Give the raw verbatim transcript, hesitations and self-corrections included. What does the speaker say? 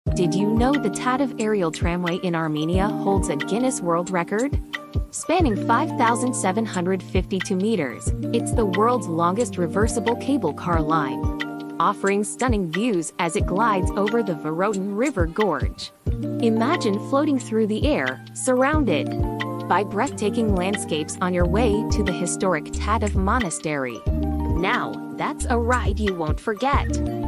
Did you know the Tatev Aerial Tramway in Armenia holds a Guinness World Record? Spanning five thousand seven hundred fifty-two meters, it's the world's longest reversible cable car line, offering stunning views as it glides over the Vorotan River Gorge. Imagine floating through the air, surrounded by breathtaking landscapes on your way to the historic Tatev Monastery. Now, that's a ride you won't forget.